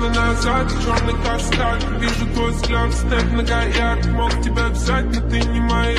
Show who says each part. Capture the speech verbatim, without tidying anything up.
Speaker 1: Мгновенно назад, черный каскад. Вижу твой взгляд, степ многоярд. Мог тебя взять, но ты не моя.